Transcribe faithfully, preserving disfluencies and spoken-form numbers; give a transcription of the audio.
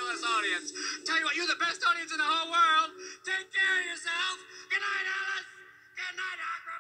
fabulous audience. Tell you what, you're the best audience in the whole world. Take care of yourself. Good night, Alice. Good night, Agro.